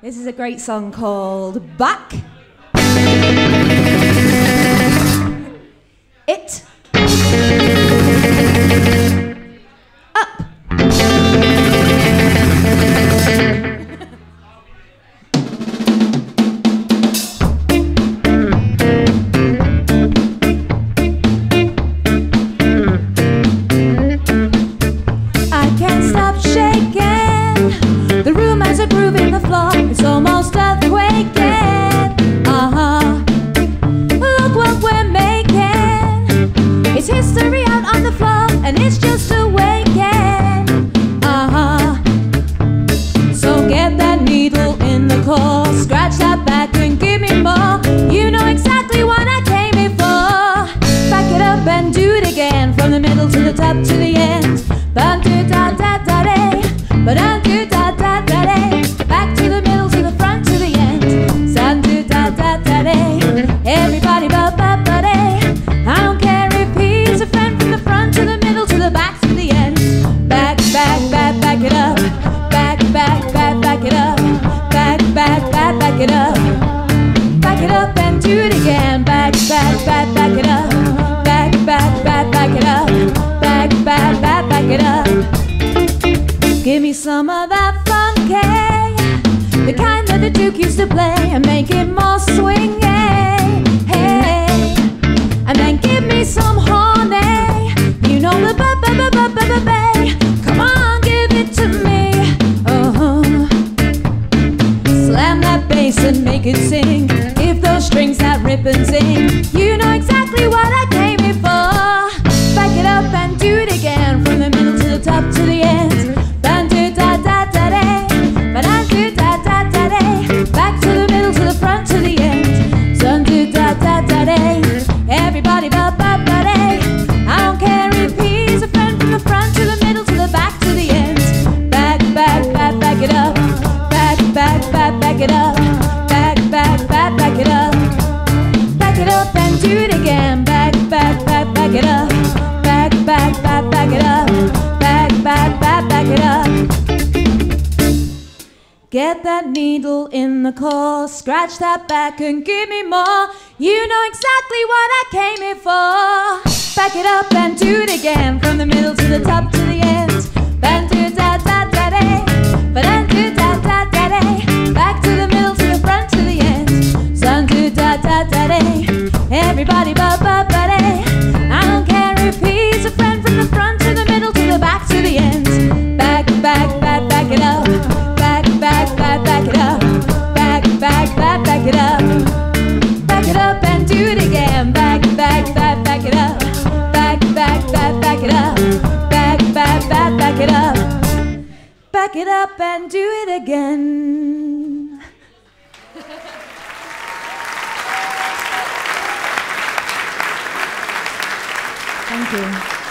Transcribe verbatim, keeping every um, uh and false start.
This is a great song called Back. It. Up. I can't stop shaking. The room has a groove in the floor. It's almost earthquaking. Uh-huh. Look what we're making. It's history out on the floor, and it's just awakening. Uh-huh. So get that needle in the core, scratch that back and give me more. You know exactly what I came here for. Back it up and do it again, from the middle to the top to the end. Ba-do da da da day, ba-da-do da da da day. Back to the middle, to the front, to the end. San-do da da da day. Everybody ba ba ba day. I don't care if he's a friend, from the front to the middle, to the back, to the end. Back, back, back, back it up. Back, back, back, back it up. Back, back, back, back it up. Back it up and do it again. Back, back, back, back it up. Back, back, back, back it up. Back, back, back, back it up. Give me some of that funky, the kind that the Duke used to play, and make it more swingy. Hey, and then give me some honey. You know the ba ba ba ba ba ba ba. Come on, give it to me. Uh-huh. Slam that bass and make it sing. If those strings that rip and sing, you know exactly what I came here for. Back it up and do it again, from the middle to the top to the end. Ba-do da da da day, ba-da-do da da da day. Back to the middle, to the front, to the end. Sun-do da da da day. Everybody ba ba ba day. I don't care if he's a friend, from the front to the middle, to the back, to the end. Back, back, back, back it up. Back, back, back, back it up. Back, back, back, back it up. Back it up and do it again. Back, back, back, back it up. Back, back, back, back it up. Back, back, back, back it up. Get that needle in the core, scratch that back and give me more. You know exactly what I came here for. Back it up and do it again, from the middle to the top to the end. Ba-do da da da day, ba-da-do da da da day. Back to the middle, to the front, to the end. Sun-do da da da day. Everybody ba ba ba day. I don't care if he's a friend, from the front to the middle, to the back, to the end. Back, back, back, back it up. Back, back, back, back it up. Back, back, back, back it up. Back it up and do it again. Back, back, back, back it up. Back, back, back, back it up. Back, back, back, back it up. Back it up and do it again. Thank you.